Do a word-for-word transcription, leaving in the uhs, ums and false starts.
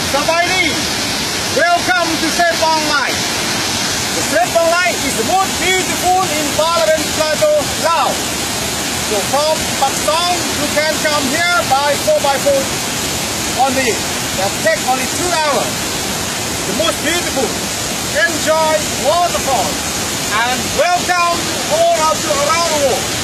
Sabadi, welcome to Sepang Light. The Sepang Light is the most beautiful in Bolaven, Planture, Laos. So from Khamsone, you can come here by four by four only. That takes only two hours. The most beautiful. Enjoy waterfalls and welcome all of you around the world.